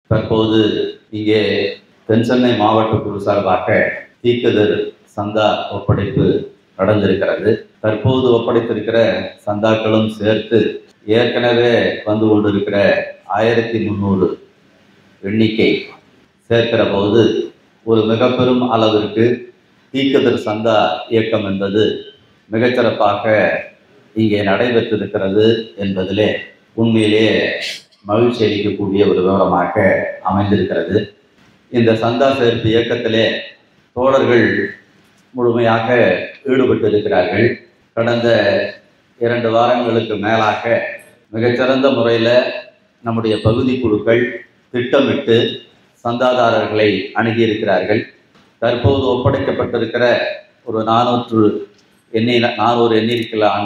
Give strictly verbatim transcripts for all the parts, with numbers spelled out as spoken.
தற்போது இங்கே தென்சென்னை மாவட்ட குழு சார்பாக தீக்கதிர் சந்தா ஒப்படைப்பு நடந்திருக்கிறது. தற்போது ஒப்படைத்திருக்கிற சந்தாக்களும் சேர்த்து ஏற்கனவே வந்து கொண்டிருக்கிற ஆயிரத்தி முந்நூறு எண்ணிக்கை சேர்க்கிற போது ஒரு மிக பெரும் அளவிற்கு தீக்கதிர் சந்தா இயக்கம் என்பது மிகச்சிறப்பாக இங்கே நடைபெற்றிருக்கிறது என்பதிலே உண்மையிலேயே மகிழ்ச்சி அளிக்கக்கூடிய ஒரு விவரமாக அமைந்திருக்கிறது. இந்த சந்தா சேர்ப்பு இயக்கத்திலே தோழர்கள் முழுமையாக ஈடுபட்டிருக்கிறார்கள். கடந்த இரண்டு வாரங்களுக்கு மேலாக மிகச்சிறந்த முறையில் நம்முடைய பகுதி குழுக்கள் திட்டமிட்டு சந்தாதாரர்களை அணுகியிருக்கிறார்கள். தற்போது ஒப்படைக்கப்பட்டிருக்கிற ஒரு நானூற்று எண்ணி நானூறு எண்ணிக்கையிலான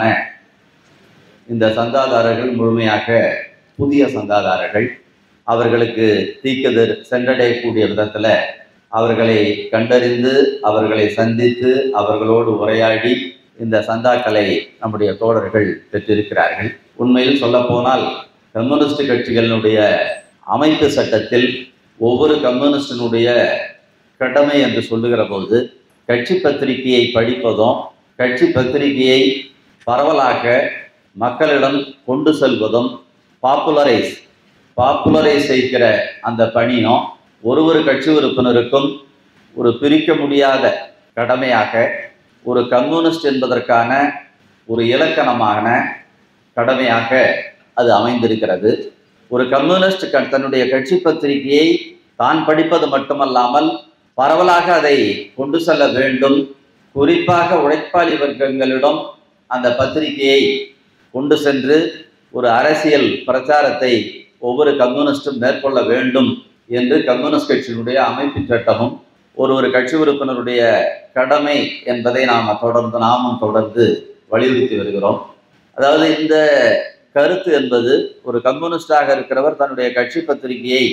இந்த சந்தாதாரர்கள் முழுமையாக புதிய சந்தாதாரர்கள். அவர்களுக்கு தீக்கதிர் சென்றடையக்கூடிய விதத்தில் அவர்களை கண்டறிந்து அவர்களை சந்தித்து அவர்களோடு உரையாடி இந்த சந்தாக்களை நம்முடைய தோழர்கள் பெற்றிருக்கிறார்கள். உண்மையில் சொல்லப்போனால் கம்யூனிஸ்ட் கட்சிகளினுடைய அமைப்பு சட்டத்தில் ஒவ்வொரு கம்யூனிஸ்டினுடைய கடமை என்று சொல்லுகிற போது கட்சி பத்திரிகையை படிப்பதும் கட்சி பத்திரிகையை பரவலாக மக்களிடம் கொண்டு செல்வதும் பாப்புலரைஸ் பாப்புலரைஸ் செய்கிற அந்த பணியும் ஒரு ஒரு கட்சி உறுப்பினருக்கும் ஒரு பிரிக்க முடியாத கடமையாக ஒரு கம்யூனிஸ்ட் என்பதற்கான ஒரு இலக்கணமான கடமையாக அது அமைந்திருக்கிறது. ஒரு கம்யூனிஸ்ட் தன்னுடைய கட்சி பத்திரிகையை தான் படிப்பது மட்டுமல்லாமல் பரவலாக அதை கொண்டு செல்ல வேண்டும். குறிப்பாக உழைப்பாளி வர்க்கங்களிடம் அந்த பத்திரிகையை கொண்டு சென்று ஒரு அரசியல் பிரச்சாரத்தை ஒவ்வொரு கம்யூனிஸ்டும் மேற்கொள்ள வேண்டும் என்று கம்யூனிஸ்ட் கட்சியினுடைய அமைப்பு சட்டமும் ஒரு ஒரு கட்சி உறுப்பினருடைய கடமை என்பதை நாம் தொடர்ந்து நாமும் தொடர்ந்து வலியுறுத்தி வருகிறோம். அதாவது இந்த கருத்து என்பது ஒரு கம்யூனிஸ்டாக இருக்கிறவர் தன்னுடைய கட்சி பத்திரிகையை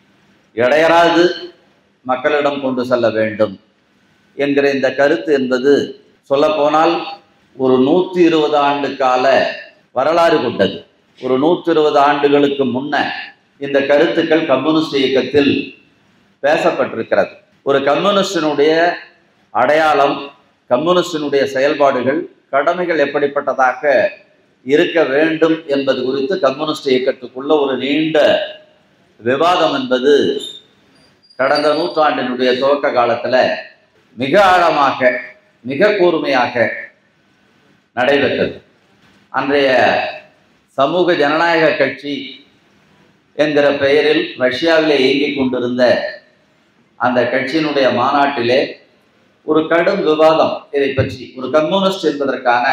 இடையறாது மக்களிடம் கொண்டு செல்ல வேண்டும் என்கிற இந்த கருத்து என்பது சொல்லப்போனால் ஒரு நூற்றி இருபது ஆண்டு கால வரலாறு கொண்டது. ஒரு நூற்றி இருபது ஆண்டுகளுக்கு முன்ன இந்த கருத்துக்கள் கம்யூனிஸ்ட் இயக்கத்தில் பேசப்பட்டிருக்கிறது. ஒரு கம்யூனிஸ்டினுடைய அடையாளம், கம்யூனிஸ்டினுடைய செயல்பாடுகள், கடமைகள் எப்படிப்பட்டதாக இருக்க வேண்டும் என்பது குறித்து கம்யூனிஸ்ட் இயக்கத்துக்குள்ள ஒரு நீண்ட விவாதம் என்பது கடந்த நூற்றாண்டினுடைய துவக்க காலத்தில் மிக ஆழமாக மிக கூர்மையாக நடைபெற்றது. அன்றைய சமூக ஜனநாயக கட்சி என்கிற பெயரில் ரஷ்யாவிலே இயங்கிக் கொண்டிருந்த அந்த கட்சியினுடைய மாநாட்டிலே ஒரு கடும் விவாதம் இதை பற்றி, ஒரு கம்யூனிஸ்ட் என்பதற்கான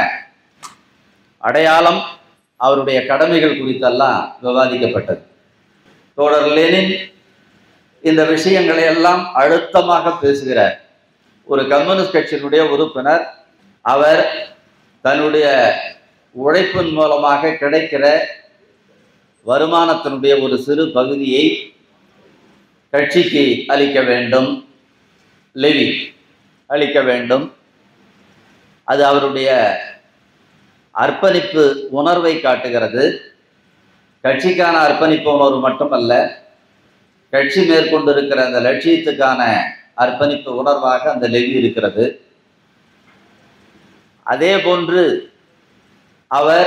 அடையாளம், அவருடைய கடமைகள் குறித்தெல்லாம் விவாதிக்கப்பட்டது. தோழர் லெனின் இந்த விஷயங்களை எல்லாம் அழுத்தமாக பேசுகிறார். ஒரு கம்யூனிஸ்ட் கட்சியினுடைய உறுப்பினர், அவர் தன்னுடைய உழைப்பின் மூலமாக கிடைக்கிற வருமானத்தினுடைய ஒரு சிறு பகுதியை கட்சிக்கு அளிக்க வேண்டும், லெவி அளிக்க வேண்டும். அது அவருடைய அர்ப்பணிப்பு உணர்வை காட்டுகிறது. கட்சிக்கான அர்ப்பணிப்பு உணர்வு மட்டுமல்ல, கட்சி மேற்கொண்டிருக்கிற அந்த லட்சியத்துக்கான அர்ப்பணிப்பு உணர்வாக அந்த லெவி இருக்கிறது. அதே போன்று அவர்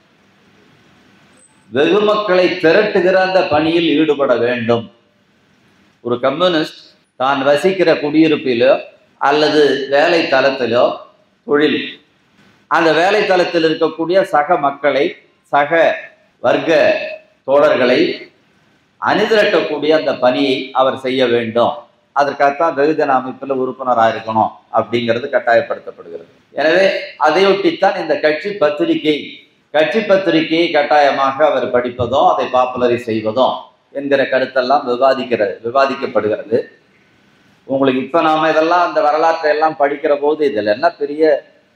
வெகு மக்களை திரட்டுகிற அந்த பணியில் ஈடுபட வேண்டும். ஒரு கம்யூனிஸ்ட் தான் வசிக்கிற குடியிருப்பிலோ அல்லது வேலை தளத்திலோ தொழில், அந்த வேலை தளத்தில் இருக்கக்கூடிய சக மக்களை, சக வர்க்க தோழர்களை அணிதிரட்டக்கூடிய அந்த பணியை அவர் செய்ய வேண்டும். அதற்காகத்தான் வெகுஜன அமைப்பில் உறுப்பினராக இருக்கணும் அப்படிங்கிறது கட்டாயப்படுத்தப்படுகிறது. எனவே அதையொட்டித்தான் இந்த கட்சி பத்திரிகை கட்சி பத்திரிகையை கட்டாயமாக அவர் படிப்பதும் அதை பாப்புலரைஸ் செய்வதும் என்கிற கருத்தெல்லாம் விவாதிக்கிறது விவாதிக்கப்படுகிறது. உங்களுக்கு இப்போ நாம் இதெல்லாம் இந்த வரலாற்றை எல்லாம் படிக்கிற போது இதில் என்ன பெரிய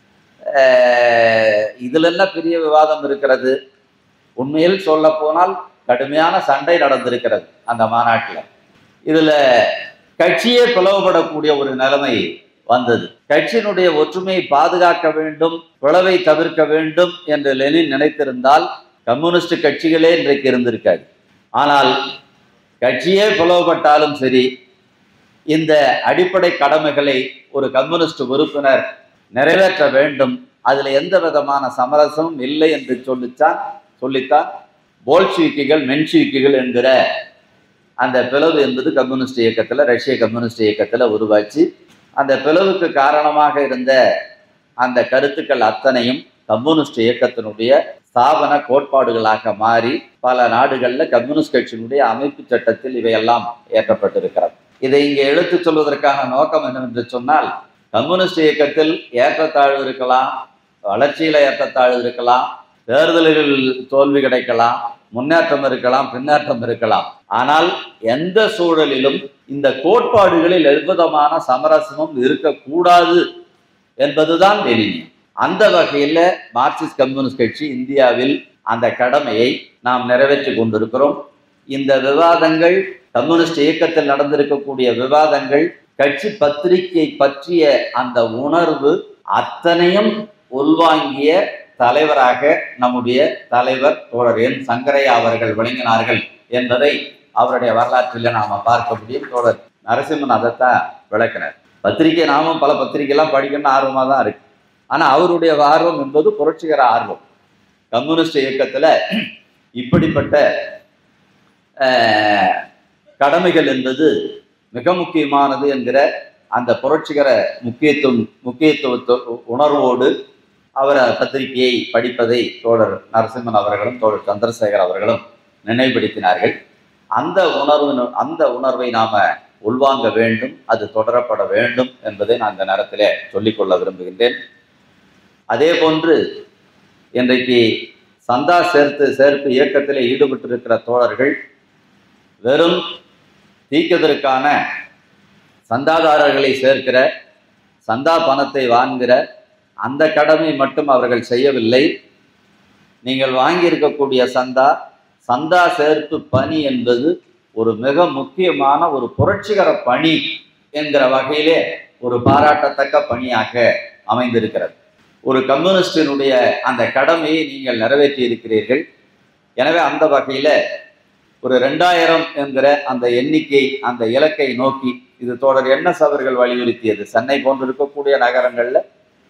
இதில் என்ன பெரிய விவாதம் இருக்கிறது? உண்மையில் சொல்ல போனால் கடுமையான சண்டை நடந்திருக்கிறது அந்த மாநாட்டில். இதில் கட்சியே பிளவுபடக்கூடிய ஒரு நிலைமை வந்தது. கட்சியினுடைய ஒற்றுமையை பாதுகாக்க வேண்டும், பிளவை தவிர்க்க வேண்டும் என்று லெனின் நினைத்திருந்தால் கம்யூனிஸ்ட் கட்சிகளே இன்றைக்கு இருந்திருக்காது. ஆனால் கட்சியே பிளவுபட்டாலும் சரி, இந்த அடிப்படை கடமைகளை ஒரு கம்யூனிஸ்ட் உறுப்பினர் நிறைவேற்ற வேண்டும், அதுல எந்த விதமான சமரசமும் இல்லை என்று சொல்லித்தான் சொல்லித்தான் போல்ஷிவிக்குகள் மென்ஷிவிக்குகள் என்கிற அந்த பிளவு என்பது கம்யூனிஸ்ட் இயக்கத்துல, ரஷ்ய கம்யூனிஸ்ட் இயக்கத்துல உருவாச்சு. அந்த பிளவுக்கு காரணமாக இருந்த அந்த கருத்துக்கள் அத்தனையும் கம்யூனிஸ்ட் இயக்கத்தினுடைய ஸ்தாபன கோட்பாடுகளாக மாறி பல நாடுகள்ல கம்யூனிஸ்ட் கட்சியினுடைய அமைப்பு சட்டத்தில் இவையெல்லாம் ஏற்றப்பட்டிருக்கிறது. இதை இங்கே எடுத்துச் சொல்வதற்கான நோக்கம் என்னவென்று சொன்னால், கம்யூனிஸ்ட் இயக்கத்தில் ஏற்றத்தாழ்வு இருக்கலாம், வளர்ச்சியில ஏற்றத்தாழ்வு இருக்கலாம், தேர்தல்கள் தோல்வி கிடைக்கலாம், முன்னேற்றம் இருக்கலாம், பின்னேற்றம் இருக்கலாம். ஆனால் எந்த சூழலிலும் இந்த கோட்பாடுகளில் எவ்விதமான சமரசமும் இருக்கக்கூடாது என்பதுதான் லெனினியம். அந்த வகையில் மார்க்சிஸ்ட் கம்யூனிஸ்ட் கட்சி இந்தியாவில் அந்த கடமையை நாம் நிறைவேற்றி கொண்டிருக்கிறோம். இந்த விவாதங்கள், கம்யூனிஸ்ட் இயக்கத்தில் நடந்திருக்கக்கூடிய விவாதங்கள், கட்சி பத்திரிகை பற்றிய அந்த உணர்வு அத்தனையும் உள்வாங்கிய தலைவராக நம்முடைய தலைவர் தோழர் என் சங்கரையா அவர்கள் விளங்கினார்கள் என்பதை அவருடைய வரலாற்றில் நாம பார்க்க முடியும். தோழர் நரசிம்மன் அதைத்தான் விளக்கினார். பத்திரிகை நாமும் பல பத்திரிகைலாம் படிக்கணும்னு ஆர்வமா தான் இருக்கு. ஆனா அவருடைய ஆர்வம் என்பது புரட்சிகர ஆர்வம். கம்யூனிஸ்ட் இயக்கத்துல இப்படிப்பட்ட கடமைகள் என்பது மிக முக்கியமானது என்கிற அந்த புரட்சிகர முக்கியத்துவம் முக்கியத்துவ உணர்வோடு அவர் பத்திரிகையை படிப்பதை தோழர் நரசிம்மன் அவர்களும் தோழர் சந்திரசேகர் அவர்களும் நினைவுபடுத்தினார்கள். அந்த உணர்வு அந்த உணர்வை நாம உள்வாங்க வேண்டும், அது தொடரப்பட வேண்டும் என்பதை நான் இந்த நேரத்திலே சொல்லிக்கொள்ள விரும்புகின்றேன். அதே போன்று இன்றைக்கு சந்தா சேர்த்து சேர்ப்பு இயக்கத்திலே ஈடுபட்டிருக்கிற தோழர்கள் வெறும் தீக்கதற்கான சந்தாதாரர்களை சேர்க்கிற, சந்தா பணத்தை வாங்குகிற அந்த கடமை மட்டும் அவர்கள் செய்யவில்லை. நீங்கள் வாங்கியிருக்கக்கூடிய சந்தா சந்தா சேர்ப்பு பணி என்பது ஒரு மிக முக்கியமான ஒரு புரட்சிகர பணி என்கிற வகையிலே ஒரு பாராட்டத்தக்க பணியாக அமைந்திருக்கிறது. ஒரு கம்யூனிஸ்டினுடைய அந்த கடமையை நீங்கள் நிறைவேற்றி இருக்கிறீர்கள். எனவே அந்த வகையில ஒரு ரெண்டாயிரம் என்கிற அந்த எண்ணிக்கை, அந்த இலக்கை நோக்கி இது தோழர் என்எஸ் அவர்கள் வலியுறுத்தியது. சென்னை போன்று இருக்கக்கூடிய நகரங்கள்ல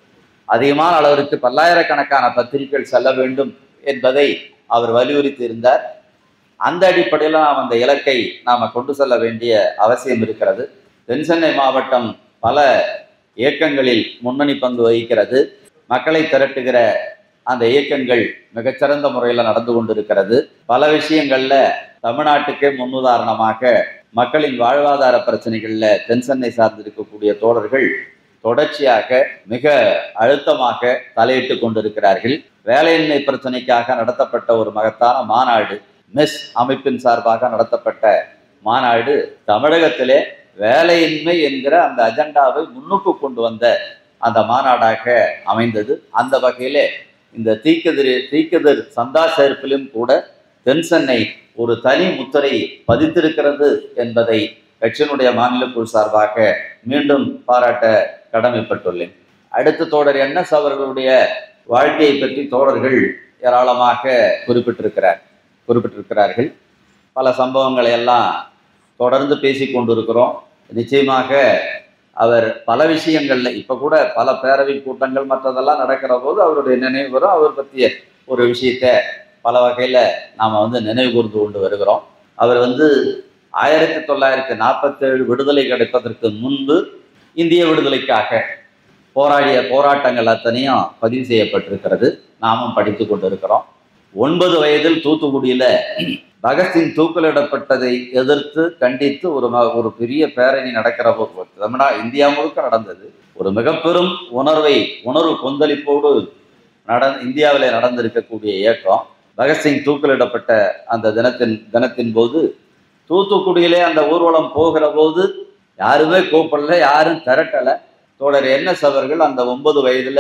அதிகமான அளவிற்கு பல்லாயிரக்கணக்கான பத்திரிகைகள் செல்ல வேண்டும் என்பதை அவர் வலியுறுத்தி இருந்தார். அந்த அடிப்படையில் நாம் அந்த இலக்கை நாம கொண்டு செல்ல வேண்டிய அவசியம் இருக்கிறது. தென் சென்னை மாவட்டம் பல இயக்கங்களில் முன்னணி பங்கு வகிக்கிறது. மக்களை திரட்டுகிற அந்த இயக்கங்கள் மிகச்சிறந்த முறையில் நடந்து கொண்டிருக்கிறது. பல விஷயங்கள்ல தமிழ்நாட்டுக்கே முன்னுதாரணமாக மக்களின் வாழ்வாதார பிரச்சனைகள்ல தென் சென்னை சார்ந்திருக்கக்கூடிய தோழர்கள் தொடர்ச்சியாக மிக அழுத்தமாக தலையிட்டு கொண்டிருக்கிறார்கள். வேலையின்மை பிரச்சனைக்காக நடத்தப்பட்ட ஒரு மகத்தான மாநாடு, மெஸ் அமைப்பின் சார்பாக நடத்தப்பட்ட மாநாடு தமிழகத்திலே வேலையின்மை என்கிற அந்த அஜெண்டாவை முன்னுக்கு கொண்டு வந்த அந்த மாநாடாக அமைந்தது. அந்த வகையிலே இந்த தீக்கதிர் தீக்கதிர் சந்தா சேர்ப்பிலும் கூட தென் சென்னை ஒரு தனி முத்திரை பதித்திருக்கிறது என்பதை கட்சியினுடைய மாநில குழு சார்பாக மீண்டும் பாராட்ட கடமைப்பட்டுள்ளேன். அடுத்த தோழர் என்எஸ் அவர்களுடைய வாழ்க்கையை பற்றி தோழர்கள் ஏராளமாக குறிப்பிட்டிருக்கிறார் குறிப்பிட்டிருக்கிறார்கள். பல சம்பவங்களை எல்லாம் தொடர்ந்து பேசி கொண்டிருக்கிறோம். நிச்சயமாக அவர் பல விஷயங்கள்ல இப்ப கூட பல பேரவை கூட்டங்கள் மற்றதெல்லாம் நடக்கிற போது அவருடைய நினைவு வரும். அவர் பற்றிய ஒரு விஷயத்த பல வகையில நாம வந்து நினைவு கூர்ந்து கொண்டு வருகிறோம். அவர் வந்து ஆயிரத்தி தொள்ளாயிரத்தி நாற்பத்தி ஏழு விடுதலை கிடைப்பதற்கு முன்பு இந்திய விடுதலைக்காக போராடிய போராட்டங்கள் அத்தனையும் பதிவு செய்யப்பட்டிருக்கிறது. நாமும் படித்து கொண்டிருக்கிறோம். ஒன்பது வயதில் தூத்துக்குடியில பகத்சிங் தூக்கிலிடப்பட்டதை எதிர்த்து கண்டித்து ஒரு ஒரு பெரிய பேரணி நடக்கிற போது தமிழ்நா இந்தியா முழுக்க நடந்தது. ஒரு மிக பெரும் உணர்வை உணர்வு கொந்தளிப்போடு நட இந்தியாவிலே நடந்திருக்கக்கூடிய இயக்கம். பகத்சிங் தூக்கிலிடப்பட்ட அந்த தினத்தின் தினத்தின் போது தூத்துக்குடியிலே அந்த ஊர்வலம் போகிற போது யாருமே கூப்பிடல, யாரும் திரட்டலை. தோழர் என்எஸ் அவர்கள் அந்த ஒன்பது வயதுல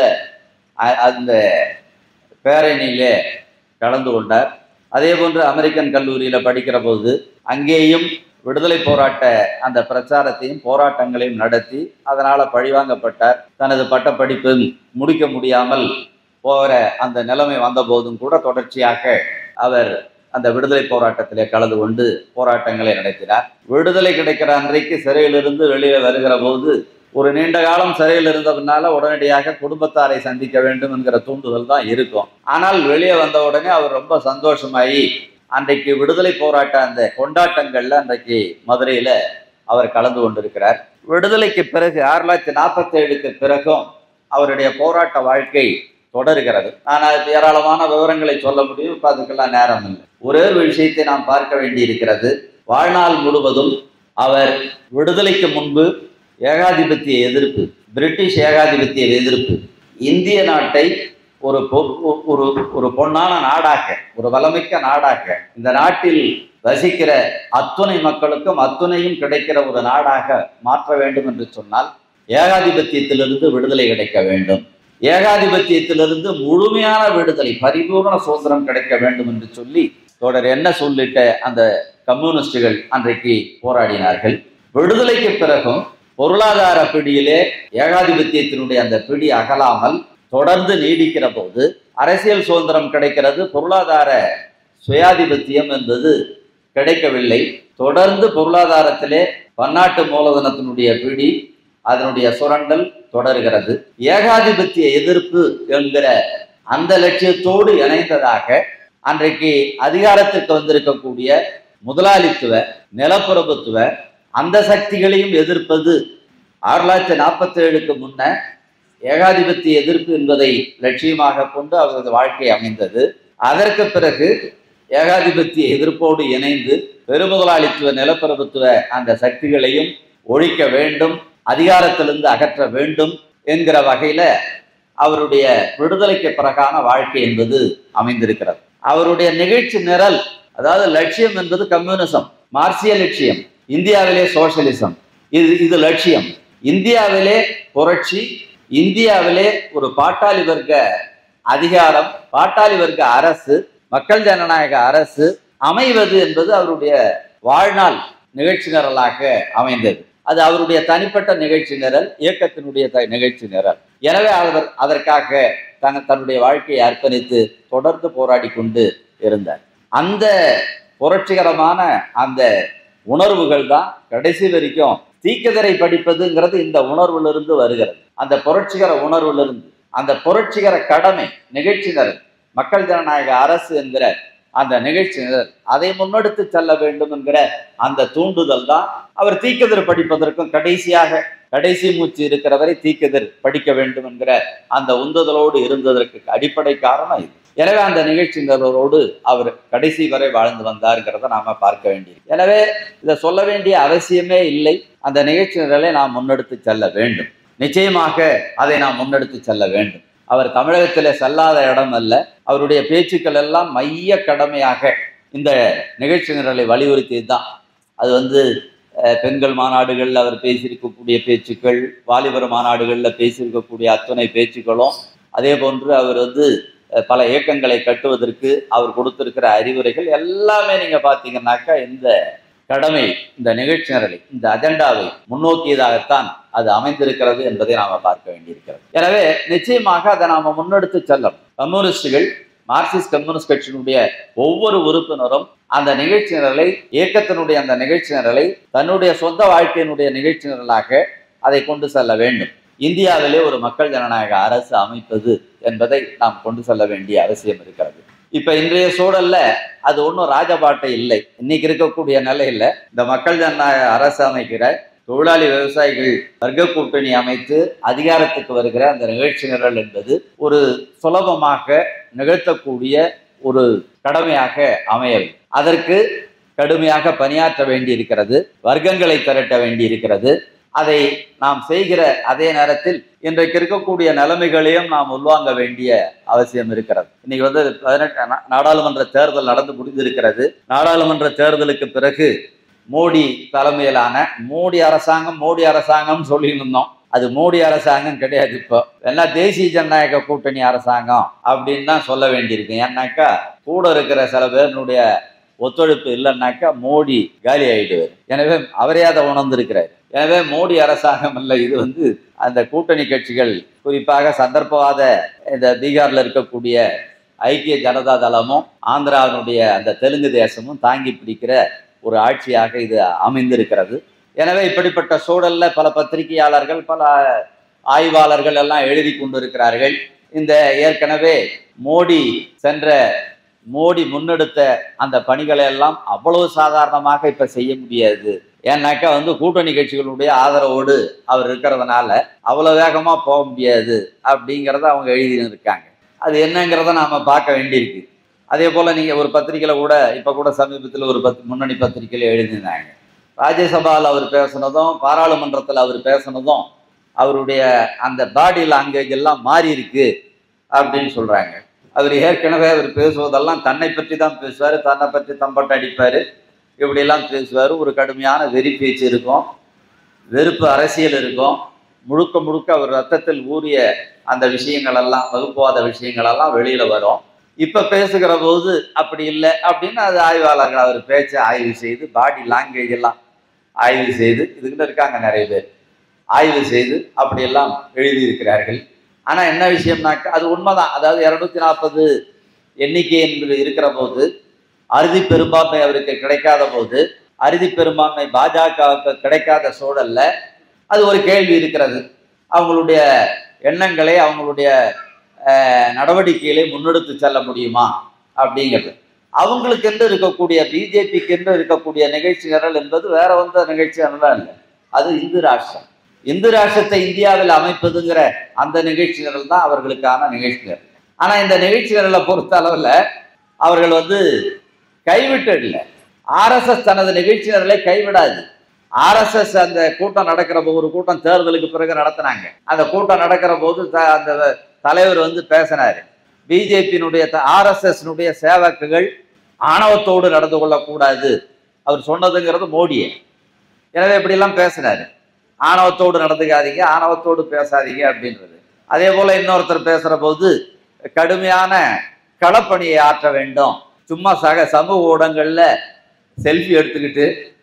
அந்த பேரணியிலே கலந்து கொண்டார். அதே போன்று அமெரிக்கன் கல்லூரியில படிக்கிற போது அங்கேயும் விடுதலை போராட்ட அந்த பிரச்சாரத்தையும் போராட்டங்களையும் நடத்தி அதனால பழிவாங்கப்பட்டார். தனது பட்டப்படிப்பு முடிக்க முடியாமல் போகிற அந்த நிலைமை வந்த போதும் கூட தொடர்ச்சியாக அவர் அந்த விடுதலை போராட்டத்திலே கலந்து கொண்டு போராட்டங்களை நடத்தினார். விடுதலை கிடைக்கிற அன்றைக்கு சிறையிலிருந்து வெளியே வருகிற போது ஒரு நீண்ட காலம் சிறையில் இருந்ததுனால உடனடியாக குடும்பத்தாரை சந்திக்க வேண்டும் என்கிற தூண்டுதல் தான் இருக்கும். ஆனால் வெளியே வந்த உடனே அவர் ரொம்ப சந்தோஷமாயி அன்றைக்கு விடுதலை போராட்ட அந்த கொண்டாட்டங்கள்ல அன்றைக்கு மதுரையில அவர் கலந்து கொண்டிருக்கிறார். விடுதலைக்கு பிறகு ஆயிரத்தி தொள்ளாயிரத்தி நாற்பத்தி ஏழுக்கு பிறகும் அவருடைய போராட்ட வாழ்க்கை தொடர்கிறது. நான் ஏராளமான விவரங்களை சொல்ல முடியும், இப்போ அதுக்கெல்லாம் நேரம் இல்லை. ஒரே ஒரு விஷயத்தை நாம் பார்க்க வேண்டி இருக்கிறது. வாழ்நாள் முழுவதும் அவர் விடுதலைக்கு முன்பு ஏகாதிபத்திய எதிர்ப்பு, பிரிட்டிஷ் ஏகாதிபத்திய எதிர்ப்பு, இந்திய நாட்டை ஒரு ஒரு ஒரு பொன்னான நாடாக, ஒரு வளமிக்க நாடாக, இந்த நாட்டில் வசிக்கிற அத்துணை மக்களுக்கும் அத்துணையும் கிடைக்கிற ஒரு நாடாக மாற்ற வேண்டும் என்று சொன்னால் ஏகாதிபத்தியத்திலிருந்து விடுதலை கிடைக்க வேண்டும், ஏகாதிபத்தியத்திலிருந்து முழுமையான விடுதலை, பரிபூர்ண சுதந்திரம் கிடைக்க வேண்டும் என்று சொல்லி தொடர் என்ன சொல்லிட்ட அந்த கம்யூனிஸ்டுகள் அன்றைக்கு போராடினார்கள். விடுதலைக்கு பிறகும் பொருளாதார பிடியிலே ஏகாதிபத்தியத்தினுடைய அந்த பிடி அகலாமல் தொடர்ந்து நீடிக்கிற போது அரசியல் சுதந்திரம் கிடைக்கிறது, பொருளாதார சுயாதிபத்தியம் என்பது கிடைக்கவில்லை. தொடர்ந்து பொருளாதாரத்திலே பன்னாட்டு மூலதனத்தினுடைய பிடி, அதனுடைய சுரண்டல் தொடர்கிறது. ஏகாதிபத்திய எதிர்ப்பு என்கிற அந்த லட்சியத்தோடு இணைந்ததாக அன்றைக்கு அதிகாரத்திற்கு வந்திருக்கக்கூடிய முதலாளித்துவ நிலப்பிரபுத்துவ அந்த சக்திகளையும் எதிர்ப்பது ஆயிரத்தி தொள்ளாயிரத்தி நாற்பத்தி ஏழுக்கு முன்ன ஏகாதிபத்திய எதிர்ப்பு என்பதை லட்சியமாக கொண்டு அவரது வாழ்க்கை அமைந்தது. அதற்கு பிறகு ஏகாதிபத்திய எதிர்ப்போடு இணைந்து பெருமுதலாளித்துவ நிலப்பிரபுத்துவ அந்த சக்திகளையும் ஒழிக்க வேண்டும், அதிகாரத்திலிருந்து அகற்ற வேண்டும் என்கிற வகையில அவருடைய விடுதலைக்கு பிறகான வாழ்க்கை என்பது அமைந்திருக்கிறது. அவருடைய நிகழ்ச்சி நிரல், அதாவது லட்சியம் என்பது கம்யூனிசம், மார்க்சிய லட்சியம், இந்தியாவிலே சோசியலிசம், இது இது லட்சியம். இந்தியாவிலே புரட்சி, இந்தியாவிலே ஒரு பாட்டாளி வர்க்க அதிகாரம், பாட்டாளி வர்க்க அரசு, மக்கள் ஜனநாயக அரசு அமைவது என்பது அவருடைய வாழ்நாள் நிகழ்ச்சி நிரலாக அமைந்தது. அது அவருடைய தனிப்பட்ட நிகழ்ச்சி நிரல், இயக்கத்தினுடைய நிகழ்ச்சி நிரல். எனவே அவர் அதற்காக தன் தன்னுடைய வாழ்க்கையை அர்ப்பணித்து தொடர்ந்து போராடி கொண்டு இருந்தார். அந்த புரட்சிகரமான அந்த உணர்வுகள் தான் கடைசி வரைக்கும் தீக்கதிரை படிப்பதுங்கிறது இந்த உணர்விலிருந்து வருகிறது. அந்த புரட்சிகர உணர்விலிருந்து, அந்த புரட்சிகர கடமை நிகழ்ச்சி நிரல், மக்கள் ஜனநாயக அரசு என்கிற அந்த நிகழ்ச்சி நிரல், அதை முன்னெடுத்து செல்ல வேண்டும் என்கிற அந்த தூண்டுதல் தான் அவர் தீக்கதிர் படிப்பதற்கும், கடைசியாக கடைசி மூச்சு இருக்கிறவரை தீக்கதிர் படிக்க வேண்டும் என்கிற அந்த உந்துதலோடு இருந்ததற்கு அடிப்படை காரணம் இது. எனவே அந்த நிகழ்ச்சி நிரலோடு அவர் கடைசி வரை வாழ்ந்து வந்தாருங்கிறத நாம பார்க்க வேண்டியது. எனவே இதை சொல்ல வேண்டிய அவசியமே இல்லை. அந்த நிகழ்ச்சி நிரலை நாம் முன்னெடுத்து செல்ல வேண்டும், நிச்சயமாக அதை நாம் முன்னெடுத்து செல்ல வேண்டும். அவர் தமிழகத்திலே செல்லாத இடம் அல்ல. அவருடைய பேச்சுக்கள் எல்லாம் மைய கடமையாக இந்த நிகழ்ச்சி நிரலை வலியுறுத்தியது தான். அது வந்து பெண்கள் மாநாடுகளில் அவர் பேசியிருக்கக்கூடிய பேச்சுக்கள், வாலிபர் மாநாடுகளில் பேசியிருக்கக்கூடிய அத்தனை பேச்சுக்களும், அதே போன்று அவர் வந்து பல இயக்கங்களை கட்டுவதற்கு அவர் கொடுத்திருக்கிற அறிவுரைகள் எல்லாமே நீங்க பார்த்தீங்கன்னாக்கா இந்த கடமை, இந்த நிகழ்ச்சி நிரலை, இந்த அஜெண்டாவை முன்னோக்கியதாகத்தான் அது அமைந்திருக்கிறது என்பதை நாம பார்க்க வேண்டியிருக்கிறது. எனவே நிச்சயமாக அதை நாம முன்னெடுத்து செல்லணும். கம்யூனிஸ்டுகள், மார்க்சிஸ்ட் கம்யூனிஸ்ட் கட்சியினுடைய ஒவ்வொரு உறுப்பினரும் அந்த நிகழ்ச்சி நிரலை, இயக்கத்தினுடைய அந்த நிகழ்ச்சி நிரலை தன்னுடைய சொந்த வாழ்க்கையினுடைய நிகழ்ச்சி நிரலாக அதை கொண்டு செல்ல வேண்டும். இந்தியாவிலே ஒரு மக்கள் ஜனநாயக அரசு அமைப்பது என்பதை நாம் கொண்டு செல்ல வேண்டிய அவசியம் இருக்கிறது. இப்ப இன்றைய சூழல்ல அது ஒன்றும் ராஜபாட்டை இல்லை. இன்னைக்கு இருக்கக்கூடிய நிலையில இந்த மக்கள் ஜனநாயக அரசு அமைக்கிற தொழிலாளி விவசாயிகள் வர்க்க கூட்டணி அமைத்து அதிகாரத்துக்கு வருகிற அந்த நிகழ்ச்சி நிரல் என்பது ஒரு சுலபமாக நிகழ்த்தக்கூடிய ஒரு கடமையாக அமையவில்லை. அதற்கு கடுமையாக பணியாற்ற வேண்டி இருக்கிறது, வர்க்கங்களை திரட்ட வேண்டி இருக்கிறது. அதை நாம் செய்கிற அதே நேரத்தில் இன்றைக்கு இருக்கக்கூடிய நிலைமைகளையும் நாம் உள்வாங்க வேண்டிய அவசியம் இருக்கிறது. இன்னைக்கு வந்து பதினெட்டு நாடாளுமன்ற தேர்தல் நடந்து முடிந்திருக்கிறது. நாடாளுமன்ற தேர்தலுக்கு பிறகு மோடி தலைமையிலான மோடி அரசாங்கம் மோடி அரசாங்கம் சொல்லியிருந்தோம். அது மோடி அரசாங்கம் கிடையாது. இப்போ என்ன தேசிய ஜனநாயக கூட்டணி அரசாங்கம் அப்படின்னு தான் சொல்ல வேண்டியிருக்கு. ஏன்னாக்கா கூட இருக்கிற சில பேருடைய ஒத்துழைப்பு இல்லைன்னாக்கா மோடி காலி ஆயிடுவார். எனவே அவரே அதை உணர்ந்திருக்கிறார். எனவே மோடி அரசாங்கம் இல்லை, இது வந்து அந்த கூட்டணி கட்சிகள், குறிப்பாக சந்தர்ப்பவாத இந்த பீகார்ல இருக்கக்கூடிய ஐக்கிய ஜனதா தளமும் ஆந்திராவினுடைய அந்த தெலுங்கு தேசமும் தாங்கி பிடிக்கிற ஒரு ஆட்சியாக இது அமைந்திருக்கிறது. எனவே இப்படிப்பட்ட சூழல்ல பல பத்திரிகையாளர்கள் பல ஆய்வாளர்கள் எல்லாம் எழுதி கொண்டிருக்கிறார்கள். இந்த ஏற்கனவே மோடி சென்ற மோடி முன்னெடுத்த அந்த பணிகளை எல்லாம் அவ்வளவு சாதாரணமாக இப்ப செய்ய முடியாது. ஏன்னாக்கா வந்து கூட்டணி கட்சிகளுடைய ஆதரவோடு அவர் இருக்கிறதுனால அவ்வளவு வேகமா போக முடியாது அப்படிங்கிறத அவங்க எழுதினு இருக்காங்க. அது என்னங்கிறத நாம பார்க்க வேண்டியிருக்கு. அதே போல நீங்க ஒரு பத்திரிகையில கூட இப்ப கூட சமீபத்தில் ஒரு பத்து முன்னணி பத்திரிகையில எழுதினாங்க. ராஜ்யசபாவில் அவர் பேசினதும் பாராளுமன்றத்தில் அவர் பேசினதும் அவருடைய அந்த பாடி லாங்குவேஜ் எல்லாம் மாறி இருக்கு அப்படின்னு சொல்றாங்க. அவர் ஏற்கனவே அவர் பேசுவதெல்லாம் தன்னை பற்றி தான் பேசுவார், தன்னை பற்றி தம்பட்டை அடிப்பார், இப்படியெல்லாம் பேசுவார். ஒரு கடுமையான வெறி பேச்சு இருக்கும், வெறுப்பு அரசியல் இருக்கும். முழுக்க முழுக்க அவர் ரத்தத்தில் ஊறிய அந்த விஷயங்கள் எல்லாம் வகுப்புவாத விஷயங்கள் எல்லாம் வெளியில வரும். இப்ப பேசுகிற போது அப்படி இல்லை அப்படின்னு அது ஆய்வாளர்கள் அவர் பேச்சை ஆய்வு செய்து பாடி லாங்குவேஜ் எல்லாம் ஆய்வு செய்து இதுக்கிட்ட இருக்காங்க நிறைய பேர் ஆய்வு செய்து அப்படியெல்லாம் எழுதியிருக்கிறார்கள். ஆனா என்ன விஷயம்னாக்கா அது உண்மைதான். அதாவது இருநூத்தி நாற்பது எண்ணிக்கை என்று இருக்கிற போது அறுதி பெரும்பான்மை அவருக்கு கிடைக்காத போது அறுதி பெரும்பான்மை பாஜகவுக்கு கிடைக்காத சூழல்ல அது ஒரு கேள்வி இருக்கிறது. அவங்களுடைய எண்ணங்களை அவங்களுடைய நடவடிக்கைகளை முன்னெடுத்து செல்ல முடியுமா அப்படிங்கிறது. அவங்களுக்கு என்று இருக்கக்கூடிய பிஜேபிக்கு என்று இருக்கக்கூடிய நிகழ்ச்சி நிரல் என்பது வேற வந்த நிகழ்ச்சி நிரல் இல்லை. அது இந்து ராஷ்டிரம். இந்து ராஷ்டிரத்தை இந்தியாவில் அமைப்பதுங்கிற அந்த நிகழ்ச்சி நிரல் தான் அவர்களுக்கான நிகழ்ச்சி நிரல். ஆனா இந்த நிகழ்ச்சி நிரலை பொறுத்த அளவில் அவர்கள் வந்து கைவிட்டு இல்லை. ஆர்எஸ்எஸ் தனது நிகழ்ச்சி நிரலை கைவிடாது. ஆர்எஸ்எஸ் அந்த கூட்டம் நடக்கிற போது ஒரு கூட்டம் தேர்தலுக்கு பிறகு நடத்தினாங்க. அந்த கூட்டம் நடக்கிற போது அந்த தலைவர் வந்து பேசினாரு, பிஜேபியினுடைய ஆர்எஸ்எஸ் சேவகர்கள் ஆணவத்தோடு நடந்து கொள்ளக்கூடாது அவர் சொன்னதுங்கிறது மோடியே. எனவே இப்படிலாம் பேசினாரு, ஆணவத்தோடு நடந்துக்காதீங்க, ஆணவத்தோடு பேசாதீங்க அப்படின்றது. அதே போல இன்னொருத்தர் பேசுற போது கடுமையான களப்பணியை ஆற்ற வேண்டும். சும்மா சக சமூக ஊடகங்கள்ல செல்ஃபி எடுத்துக்கிட்டு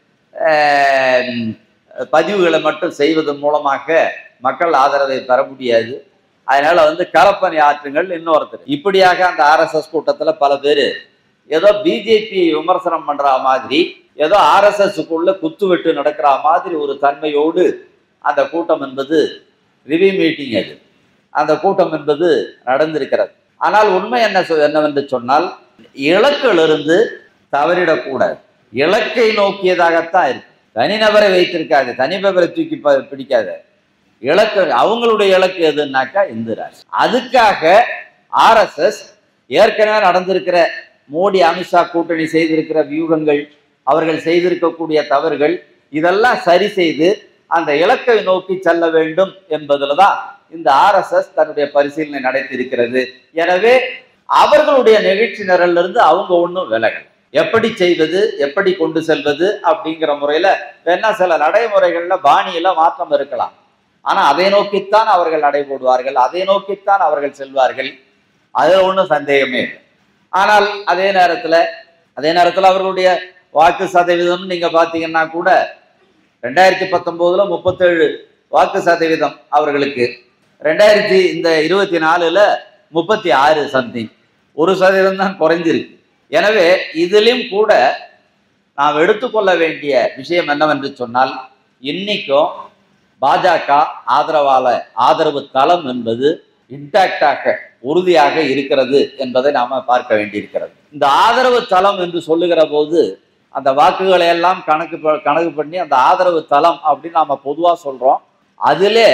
பதிவுகளை மட்டும் செய்வதன் மூலமாக மக்கள் ஆதரவை பெற முடியாது. அதனால வந்து களப்பணி ஆற்றுங்கள் இன்னொருத்தர். இப்படியாக அந்த ஆர்எஸ்எஸ் கூட்டத்துல பல பேர் ஏதோ பிஜேபி விமர்சனம் பண்ற மாதிரி, ஏதோ ஆர்எஸ்எஸ்க்குள்ள குத்துவெட்டு நடக்கிற மாதிரி ஒரு தன்மையோடு அந்த கூட்டம் என்பது ரிவ்யூ மீட்டிங் அது அந்த கூட்டம் என்பது நடந்திருக்கிறது. ஆனால் உண்மை என்ன என்னவென்று சொன்னால் இலக்கிலிருந்து தவறிடக்கூடாது. இலக்கை நோக்கியதாகத்தான் இருக்கு. தனிநபரை வைத்திருக்காது, தனிநபரை தூக்கி பிடிக்காத. இலக்கு அவங்களுடைய இலக்கு எதுனாக்கா இந்து ராஷ்டிரம். அதுக்காக ஆர்எஸ்எஸ் ஏற்கனவே நடந்திருக்கிற மோடி அமித்ஷா கூட்டணி செய்திருக்கிற வியூகங்கள், அவர்கள் செய்திருக்கக்கூடிய தவறுகள் இதெல்லாம் சரி செய்து அந்த இலக்கை நோக்கி செல்ல வேண்டும் என்பதுல தான் இந்த ஆர்எஸ்எஸ் தன்னுடைய பரிசீலனை நடத்தியிருக்கிறது. எனவே அவர்களுடைய நிகழ்ச்சி நிரல்ல இருந்து அவங்க ஒன்றும் விலகல். எப்படி செய்வது, எப்படி கொண்டு செல்வது அப்படிங்கிற முறையில வேணா சில நடைமுறைகள்ல பாணியில மாற்றம் இருக்கலாம். ஆனா அதை நோக்கித்தான் அவர்கள் நடைபோடுவார்கள், அதை நோக்கித்தான் அவர்கள் செல்வார்கள். அதுல ஒன்றும் சந்தேகமே இல்லை. ஆனால் அதே நேரத்துல அதே நேரத்துல அவர்களுடைய வாக்கு சதவீதம் நீங்க பாத்தீங்கன்னா கூட ரெண்டாயிரத்தி பத்தொன்பதுல முப்பத்தேழு வாக்கு சதவீதம் அவர்களுக்கு, ரெண்டாயிரத்தி இந்த இருபத்தி நாலுல முப்பத்தி ஆறு சம்திங், ஒரு சதவீதம் தான் குறைஞ்சிருக்கு. எனவே இதிலும் கூட நாம் எடுத்துக்கொள்ள வேண்டிய விஷயம் என்னவென்று சொன்னால் இன்னைக்கும் பாஜக ஆதரவால ஆதரவு தளம் என்பது இன்டாக்டாக உறுதியாக இருக்கிறது என்பதை நாம பார்க்க வேண்டியிருக்கிறது. இந்த ஆதரவு தளம் என்று சொல்லுகிற போது அந்த வாக்குகளை எல்லாம் கணக்கு கணக்கு பண்ணி அந்த ஆதரவு தளம் அப்படின்னு நாம பொதுவா சொல்றோம். அதிலே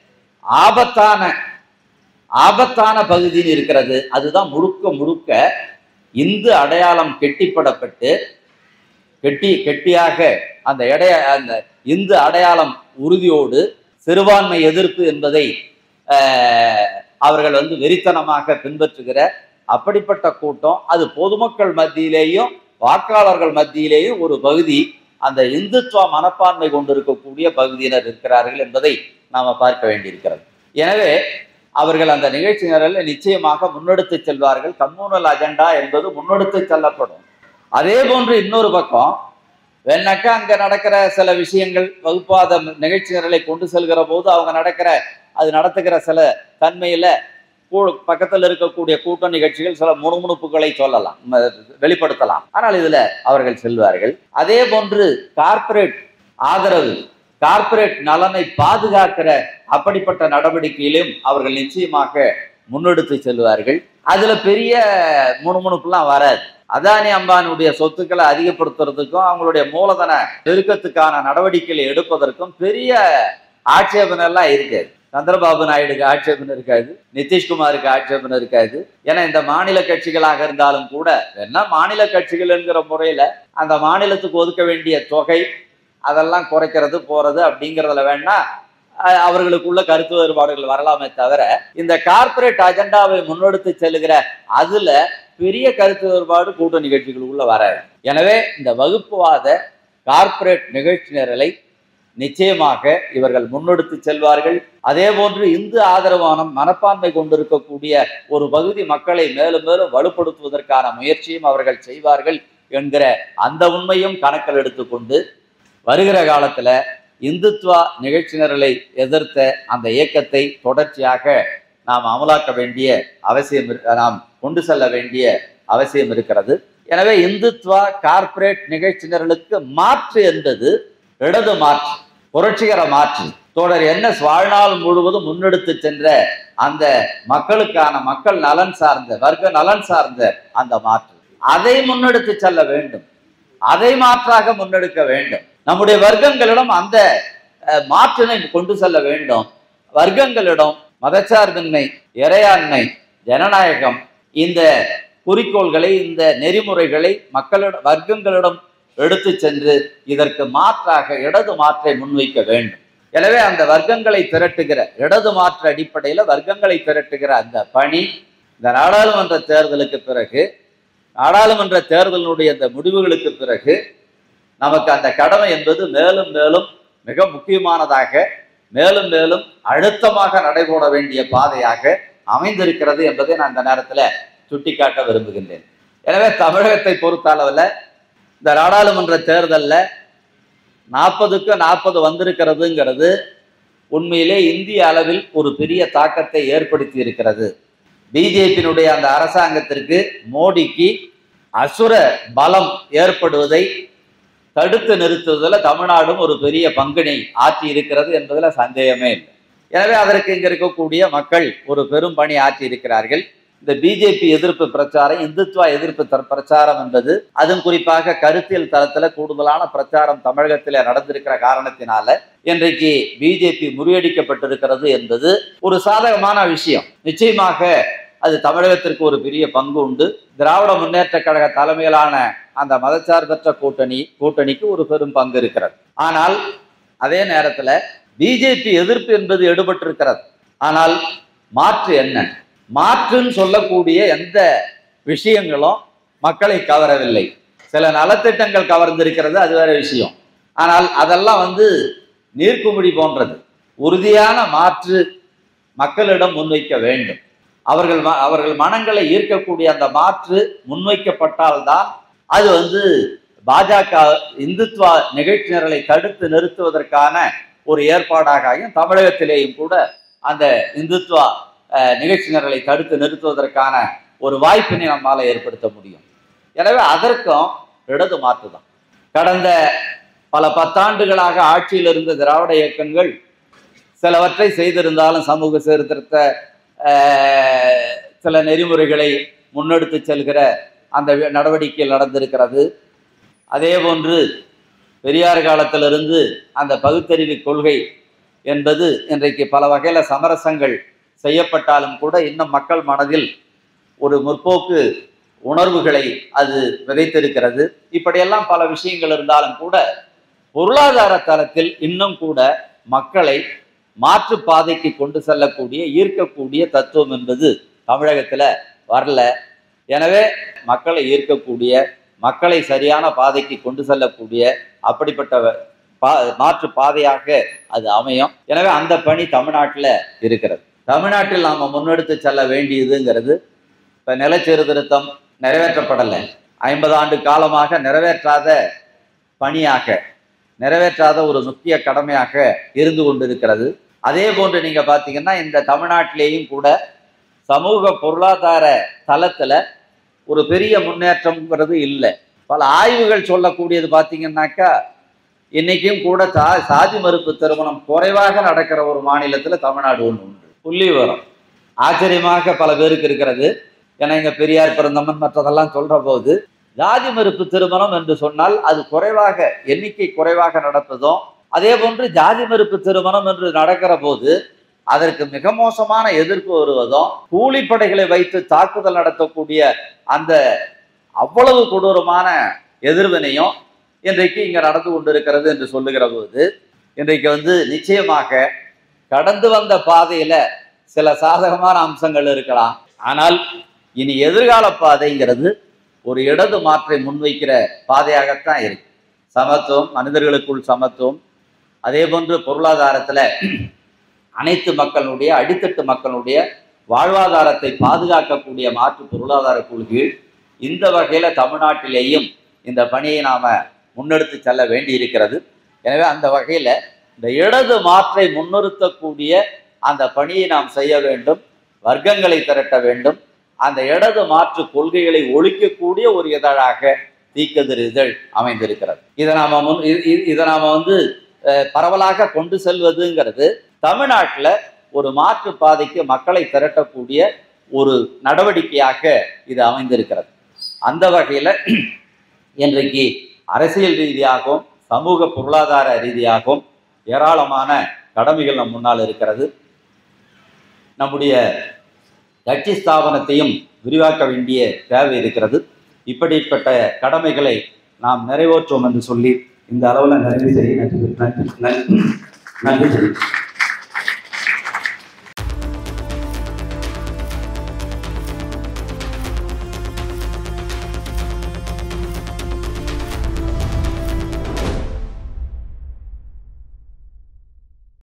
ஆபத்தான ஆபத்தான பகுதியில் இருக்கிறது. அதுதான் முழுக்க முழுக்க இந்து அடையாளம் கெட்டிப்படப்பட்டு கெட்டி கெட்டியாக அந்த எடைய அந்த இந்து அடையாளம் உறுதியோடு சிறுபான்மை எதிர்ப்பு என்பதை அவர்கள் வந்து வெறித்தனமாக பின்பற்றுகிற அப்படிப்பட்ட கூட்டம். அது பொதுமக்கள் மத்தியிலேயும் வாக்காளர்கள் மத்தியிலேயும் ஒரு பகுதி அந்த இந்துத்துவ மனப்பான்மை கொண்டிருக்கக்கூடிய பகுதியினர் இருக்கிறார்கள் என்பதை நாம பார்க்க வேண்டியிருக்கிறது. எனவே அவர்கள் அந்த நிகழ்ச்சி நிரலில் நிச்சயமாக முன்னெடுத்து செல்வார்கள். கம்யூனல் அஜெண்டா என்பது முன்னெடுத்து செல்லப்படும். அதே போன்று இன்னொரு பக்கம் வேணாக்கா அங்க நடக்கிற சில விஷயங்கள் வகுப்பாத நிகழ்ச்சி நிரலை கொண்டு செல்கிற போது அவங்க நடக்கிற அது நடத்துகிற சில தன்மையில பக்கத்தில் இருக்கக்கூடிய கூட்டணி கட்சிகள் சில முணுமுணுப்புகளை சொல்லலாம், வெளிப்படுத்தலாம். ஆனால் இதுல அவர்கள் செல்வார்கள். அதே போன்று கார்ப்பரேட் ஆதரவு, கார்ப்பரேட் நலனை பாதுகாக்கிற அப்படிப்பட்ட நடவடிக்கையிலும் அவர்கள் நிச்சயமாக முன்னெடுத்து செல்வார்கள். அதுல பெரிய முணுமுணுப்புலாம் வராது. அதானி அம்பானியுடைய சொத்துக்களை அதிகப்படுத்துறதுக்கும் அவங்களுடைய மூலதன பெருக்கத்துக்கான நடவடிக்கைகளை எடுப்பதற்கும் பெரிய ஆட்சேபனை எல்லாம் இருக்காது. சந்திரபாபு நாயுடுக்கு ஆட்சேபனை இருக்காது, நிதிஷ்குமாருக்கு ஆட்சேபனை இருக்காது. ஏன்னா இந்த மாநில கட்சிகளாக இருந்தாலும் கூட என்ன மாநில கட்சிகள் என்கிற முறையில அந்த மாநிலத்துக்கு ஒதுக்க வேண்டிய தொகை அதெல்லாம் குறைக்கிறது போறது அப்படிங்கிறதுல வேணா அவர்களுக்குள்ள கருத்து வேறுபாடுகள் வரலாமே தவிர இந்த கார்ப்பரேட் அஜெண்டாவை முன்னெடுத்து செல்லுகிற அதுல பெரிய கருத்து வேறுபாடு கூட்டணி கட்சிகளுக்குள்ள வராது. எனவே இந்த வகுப்புவாத கார்ப்பரேட் நிகழ்ச்சி நிரலை நிச்சயமாக இவர்கள் முன்னெடுத்து செல்வார்கள். அதே போன்று இந்து ஆதரவான மனப்பான்மை கொண்டிருக்கக்கூடிய ஒரு பகுதி மக்களை மேலும் மேலும் வலுப்படுத்துவதற்கான முயற்சியும் அவர்கள் செய்வார்கள் என்கிற அந்த உண்மையும் கணக்கில் எடுத்துக்கொண்டு வருகிற காலத்துல இந்துத்வா நிகழ்ச்சி நிரலை எதிர்த்த அந்த இயக்கத்தை தொடர்ச்சியாக நாம் அமலாக்க வேண்டிய அவசியம், நாம் கொண்டு செல்ல வேண்டிய அவசியம் இருக்கிறது. எனவே இந்துத்வா கார்ப்பரேட் நிகழ்ச்சி நிரலுக்கு மாற்று என்பது இடது மாற்று, புரட்சிகர மாற்று. தொடர் என்ன வாழ்நாள் முழுவதும் முன்னெடுத்து சென்ற அந்த மக்களுக்கான மக்கள் நலன் சார்ந்த வர்க்க நலன் சார்ந்த அந்த மாற்று, அதை முன்னெடுத்து செல்ல வேண்டும், அதை மாற்றாக முன்னெடுக்க வேண்டும். நம்முடைய வர்க்கங்களிடம் அந்த மாற்றினை கொண்டு செல்ல வேண்டும். வர்க்கங்களிடம் மதச்சார்பின்மை, இறையாண்மை, ஜனநாயகம் இந்த குறிக்கோள்களை, இந்த நெறிமுறைகளை மக்களிடம் வர்க்கங்களிடம் எடுத்து சென்று இதற்கு மாற்றாக இடது மாற்றை முன்வைக்க வேண்டும். எனவே அந்த வர்க்கங்களை திரட்டுகிற இடது மாற்று அடிப்படையில் வர்க்கங்களை திரட்டுகிற அந்த பணி இந்த நாடாளுமன்ற தேர்தலுக்கு பிறகு, நாடாளுமன்ற தேர்தலினுடைய அந்த முடிவுகளுக்கு பிறகு நமக்கு அந்த கடமை என்பது மேலும் மேலும் மிக முக்கியமானதாக, மேலும் மேலும் அழுத்தமாக நடைபோட வேண்டிய பாதையாக அமைந்திருக்கிறது என்பதை நான் இந்த நேரத்தில் சுட்டிக்காட்ட விரும்புகின்றேன். எனவே தமிழகத்தை பொறுத்த அளவில் இந்த நாடாளுமன்ற தேர்தலில் நாற்பதுக்கு நாற்பது வந்திருக்கிறதுங்கிறது உண்மையிலே இந்திய அளவில் ஒரு பெரிய தாக்கத்தை ஏற்படுத்தி இருக்கிறது. பிஜேபியினுடைய அந்த அரசாங்கத்திற்கு, மோடிக்கு அசுர பலம் ஏற்படுவதை தடுத்து நிறுத்துவதில் தமிழ்நாடும் ஒரு பெரிய பங்கினை ஆற்றி இருக்கிறது என்பதில் சந்தேகமே இல்லை. எனவே அதற்கு இங்க இருக்கக்கூடிய மக்கள் ஒரு பெரும் பணி ஆற்றி இருக்கிறார்கள். இந்த பிஜேபி எதிர்ப்பு பிரச்சாரம், இந்துத்வா எதிர்ப்பு பிரச்சாரம் என்பது, அதுவும் குறிப்பாக கருத்தியல் தளத்துல கூடுதலான பிரச்சாரம் தமிழகத்தில் நடந்திருக்கிற காரணத்தினால இன்றைக்கு பிஜேபி முறியடிக்கப்பட்டிருக்கிறது என்பது ஒரு சாதகமான விஷயம். நிச்சயமாக அது தமிழகத்திற்கு ஒரு பெரிய பங்கு உண்டு. திராவிட முன்னேற்ற கழக தலைமையிலான அந்த மதச்சார்பற்ற கூட்டணி கூட்டணிக்கு ஒரு பெரும் பங்கு இருக்கிறது. ஆனால் அதே நேரத்தில் பிஜேபி எதிர்ப்பு என்பது எடுபட்டிருக்கிறது. ஆனால் மாற்று என்ன? மாற்றுன்னு சொல்லக்கூடிய எந்த விஷயங்களும் மக்களை கவரவில்லை. சில நலத்திட்டங்கள் கவர்ந்திருக்கிறது, அது வேற விஷயம். ஆனால் அதெல்லாம் வந்து நீர்க்குமிழி போன்றது. உறுதியான மாற்று மக்களிடம் முன்வைக்க வேண்டும். அவர்கள் அவர்கள் மனங்களை ஈர்க்கக்கூடிய அந்த மாற்று முன்வைக்கப்பட்டால்தான் அது வந்து பாஜக இந்துத்வா நிகழ்ச்சி நிரலை தடுத்து நிறுத்துவதற்கான ஒரு ஏற்பாடாக ஆகும். தமிழகத்திலேயும் கூட அந்த இந்துத்வா நிகழ்ச்சி நிரலை தடுத்து நிறுத்துவதற்கான ஒரு வாய்ப்பினை நம்மால ஏற்படுத்த முடியும். எனவே அதற்கும் இடது மாற்று தான். கடந்த பல பத்தாண்டுகளாக ஆட்சியில் இருந்த திராவிட இயக்கங்கள் சிலவற்றை செய்திருந்தாலும் சமூக சீர்திருத்த சில நெறிமுறைகளை முன்னெடுத்து செல்கிற அந்த நடவடிக்கைகள் நடந்திருக்கிறது. அதே போன்று பெரியார் காலத்திலிருந்து அந்த பகுத்தறிவு கொள்கை என்பது இன்றைக்கு பல வகையில் சமரசங்கள் செய்யப்பட்டாலும் கூட இன்னும் மக்கள் மனதில் ஒரு முற்போக்கு உணர்வுகளை அது விதைத்திருக்கிறது. இப்படியெல்லாம் பல விஷயங்கள் இருந்தாலும் கூட பொருளாதார தளத்தில் இன்னும் கூட மக்களை மாற்று பாதைக்கு கொண்டு செல்லக்கூடிய, ஈர்க்கக்கூடிய தத்துவம் என்பது தமிழகத்துல வரல. எனவே மக்களை ஈர்க்கக்கூடிய, மக்களை சரியான பாதைக்கு கொண்டு செல்லக்கூடிய அப்படிப்பட்ட பா மாற்று பாதையாக அது அமையும். எனவே அந்த பணி தமிழ்நாட்டில் இருக்கிறது. தமிழ்நாட்டில் நாம் முன்னெடுத்து செல்ல வேண்டியதுங்கிறது, இப்போ நிலச்சீர்திருத்தம் நிறைவேற்றப்படலை, ஐம்பது ஆண்டு காலமாக நிறைவேற்றாத பணியாக, நிறைவேற்றாத ஒரு முக்கிய கடமையாக இருந்து கொண்டிருக்கிறது. அதே போன்று நீங்க பார்த்தீங்கன்னா இந்த தமிழ்நாட்டிலேயும் கூட சமூக பொருளாதார தளத்துல ஒரு பெரிய முன்னேற்றம்ங்கிறது இல்லை. பல ஆய்வுகள் சொல்லக்கூடியது பார்த்தீங்கன்னாக்கா, இன்னைக்கும் கூட சா சாதி மறுப்பு திருமணம் குறைவாக நடக்கிற ஒரு மாநிலத்தில் தமிழ்நாடு ஒன்று உண்டு. புள்ளி வரும் ஆச்சரியமாக பல பேருக்கு இருக்கிறது. ஏன்னா இங்க பெரியார் பிறந்தமன் மற்றதெல்லாம் சொல்ற போது ஜாதி மறுப்பு திருமணம் என்று சொன்னால் அது குறைவாக எண்ணிக்கை குறைவாக நடப்பதும், அதே போன்று ஜாதி மறுப்பு திருமணம் என்று நடக்கிற போது அதற்கு மிக மோசமான எதிர்ப்பு வருவதும், கூலிப்படைகளை வைத்து தாக்குதல் நடத்தக்கூடிய அந்த அவ்வளவு கொடூரமான எதிர்வினையும் இன்றைக்கு இங்க நடந்து கொண்டிருக்கிறது என்று சொல்லுகிற போது, இன்றைக்கு வந்து நிச்சயமாக கடந்து வந்த பாதையில சில சாதகமான அம்சங்கள் இருக்கலாம். ஆனால் இனி எதிர்கால பாதைங்கிறது ஒரு இடது மாற்றை முன்வைக்கிற பாதையாகத்தான் இருக்கு. சமத்துவம், மனிதர்களுக்குள் சமத்துவம், அதே போன்று பொருளாதாரத்துல அனைத்து மக்களுடைய அடித்தட்டு மக்களுடைய வாழ்வாதாரத்தை பாதுகாக்கக்கூடிய மாற்று பொருளாதார கொள்கைகள் இந்த வகையில தமிழ்நாட்டிலேயும் இந்த பணியை நாம முன்னெடுத்து செல்ல வேண்டி இருக்கிறது. எனவே அந்த வகையில இந்த இடது மாற்றை முன்னிறுத்தக்கூடிய அந்த பணியை நாம் செய்ய வேண்டும். வர்க்கங்களை திரட்ட வேண்டும். அந்த இடது மாற்று கொள்கைகளை ஒழிக்கக்கூடிய ஒரு இதழாக தீக்கதிர் இதழ் அமைந்திருக்கிறது. இதை நாம முன் இதை நாம வந்து பரவலாக கொண்டு செல்வதுங்கிறது தமிழ்நாட்டில் ஒரு மாற்று பாதைக்கு மக்களை திரட்டக்கூடிய ஒரு நடவடிக்கையாக இது அமைந்திருக்கிறது. அந்த வகையில் இன்றைக்கு அரசியல் ரீதியாகவும் சமூக பொருளாதார ரீதியாகவும் ஏராளமான கடமைகள் நம் முன்னால் இருக்கிறது. நம்முடைய கட்சி ஸ்தாபனத்தையும் விரிவாக்க வேண்டிய தேவை இருக்கிறது. இப்படிப்பட்ட கடமைகளை நாம் நிறைவேற்றுவோம் என்று சொல்லி இந்த அளவில் நிறைவு செய்ய நன்றி நன்றி நன்றி